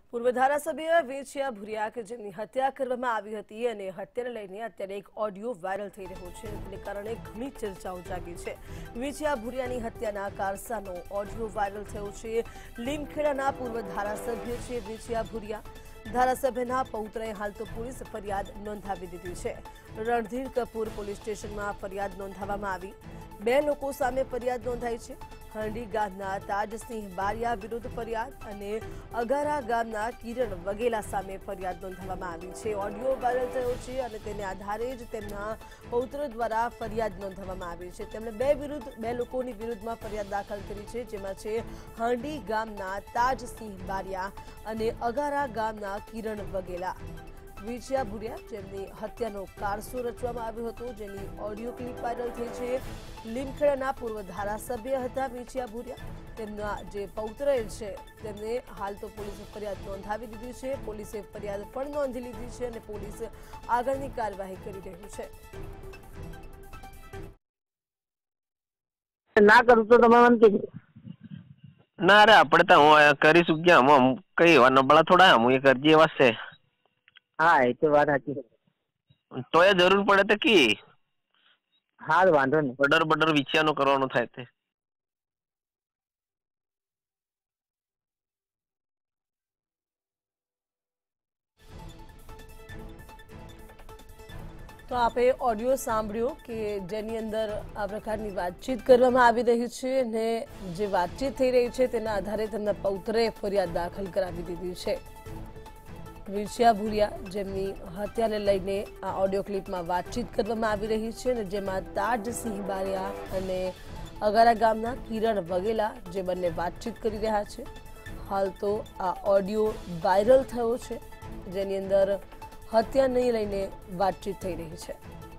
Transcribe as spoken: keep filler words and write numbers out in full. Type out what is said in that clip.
પૂર્વ ધારાસભ્ય વેચિયા ભુરિયા કે જેમની હત્યા કરવામાં આવી હતી અને હત્યાને લઈને અત્યારે એક ઓડિયો વાયરલ થઈ રહ્યો છે, તેને કારણે ઘણી ચર્ચાઓ જાગી છે। વેચિયા ભુરિયાની હત્યાના કારસાનો ઓડિયો વાયરલ થયો છે। લીમખેડાના પૂર્વ ધારાસભ્ય છે વેચિયા ભુરિયા। ધારાસભ્યના પૌત્રએ હાલ તો પોલીસ ફરિયાદ નોંધાવી દીધી છે। રણધીર કપૂર પોલીસ સ્ટેશનમાં ફરિયાદ નોંધાવવામાં આવી। બે લોકો સામે ફરિયાદ નોંધાઈ છે। હરડી ગામના તાજસિંહ બારિયા વિરુદ્ધ ફરિયાદ અને અગારા ગામના કિરણ વગેલા સામે ફરિયાદ નોંધાવવામાં આવી છે। ઓડિયો વાયરલ થયો છે અને તેને આધારે જ તેમના પૌત્ર દ્વારા ફરિયાદ નોંધાવવામાં આવી છે। તેમણે બે વિરુદ્ધ બે લોકોની વિરુદ્ધમાં ફરિયાદ દાખલ કરી છે, જેમાં છે હરડી ગામના તાજસિંહ બારિયા અને અગારા ગામના કિરણ વગેલા। વેચિયા ભુરિયા જેમની હત્યાનો કારસો રચવામાં આવ્યો હતો, જેની ઓડિયો ક્લિપ વાયરલ થઈ છે। લીમખેડાના પૂર્વ ધારાસભ્ય હતા વેચિયા ભુરિયા। તેમના જે પૌત્ર છે તેમને હાલ તો પોલીસે ફરિયાદ નોંધાવી દીધી છે। પોલીસે ફરિયાદ પણ નોંધી લીધી છે અને પોલીસ આગળની કાર્યવાહી કરી રહ્યું છે। ના કરું તો તમે મને કીધું ના રે આપણે તો હું કરીશું ક્યાં હું કઈ વાર નબળા થોડા હું એ કરજે એવા છે। હા એ તો વાત સાચી તો એ જરૂર પડે તો કી હાલ વાંધો નહીં બડર બડર વિચારનો કરવાનો થાય તે તો આપે ઓડિયો સાંભળ્યો કે જેની અંદર આ પ્રકારની વાતચીત કરવામાં આવી રહી છે અને જે વાતચીત થઈ રહી છે તેના આધારે તેમના પૌત્રએ ફરિયાદ દાખલ કરાવી દીધી છે। વેચિયા ભુરિયા જેમની હત્યાને લઈને આ ઓડિયો ક્લિપમાં વાતચીત કરવામાં આવી રહી છે અને જેમાં તાજસિંહ બારિયા અને અગારા ગામના કિરણ વગેલા જે બંને વાતચીત કરી રહ્યા છે। હાલ તો આ ઓડિયો વાયરલ થયો છે, જેની અંદર હત્યાને લઈને વાતચીત થઈ રહી છે।